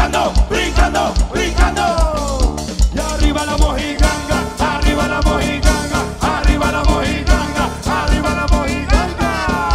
brincando, brincando, brincando. Y arriba la mojiganga, arriba la mojiganga, arriba la mojiganga, arriba la mojiganga.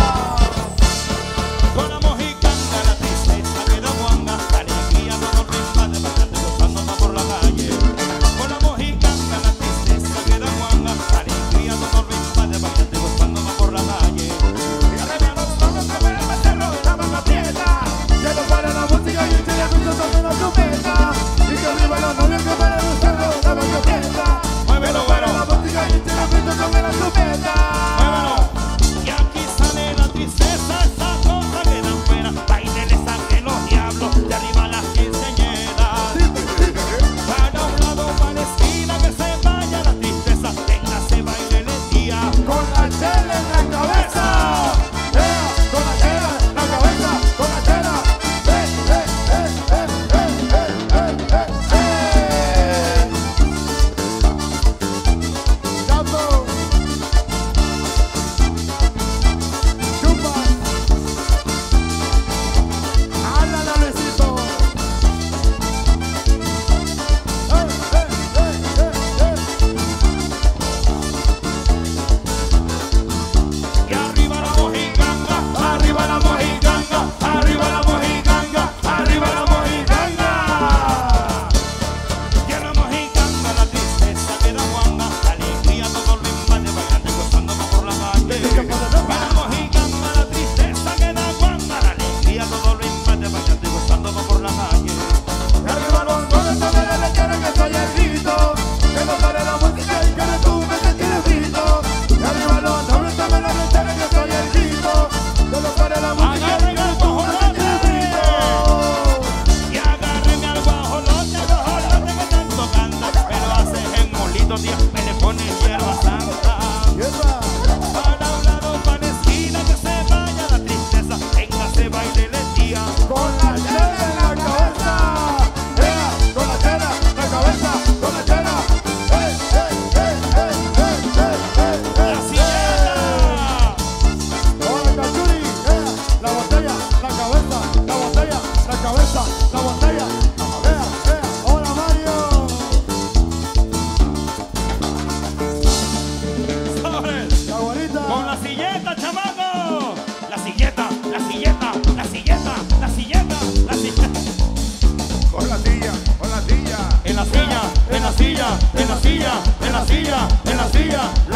Con la mojiganga la tristeza queda guanga, la alegría no nos invade, bailando y gozándonos por la calle. Con la mojiganga la tristeza queda guanga, la alegría no nos invade, bailando y gozándonos por la calle. Y arriba los manos que ven el cerro de la manga prieta, que no para la música y el chile juntos sobre la chupeta. Y que arriba los novios que para el cerro de la manga prieta, muévelo, bueno. La música y el chile juntos sobre la chupeta. Muévelo. Y aquí sale la tristeza, esa cosa que dan pena. Baile le saquen los diablos, de arriba las quinceañeras. Para un lado, para la esquina, que se vaya la tristeza. Téngase, baile el día. Con la chela en la cabeza. Con la chela en la cabeza. Con la chela. Chapo. Chupa. Háblala, Luisito. Y arriba la mojiganga, arriba la mojiganga, arriba la mojiganga, arriba la mojiganga. Y en la mojiganga la tristeza queda guanga, la alegría todo lo invade, bailando y gozándonos por la calle. En la mojiganga la tristeza queda guanga, la alegría todo lo invade, bailando y gozándonos por la calle. Y arriba los dones también le quieren que soy el grito, que no pare la música y que le tumbe que tiene grito. Y arriba los dones también le quieren que soy el grito, que no pare la música y que le tumbe que tiene grito. Y agárreme al guajolote que tanto canta, pero hace en molitos días me le pone hierba santa. Para un lado, para la esquina, que se vaya la tristeza, téngase, baile el día. Con la chela en la cabeza, con la chela en la cabeza, con la chela. La silleta. Con el cachuri, la botella, la cabeza, la botella, la cabeza, la botella. Hola Mario. La bonita. Con la silleta, chamaco. La silleta, la silleta, la silleta, la silleta, la silleta. Con la silla, con la silla. En la silla, en la silla, en la silla, en la silla, en la silla.